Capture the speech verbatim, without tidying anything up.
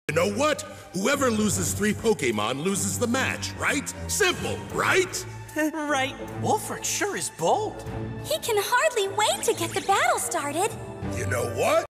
You know what? Whoever loses three Pokémon loses the match, right? Simple, right? Right. Wolfert sure is bold. He can hardly wait to get the battle started. You know what?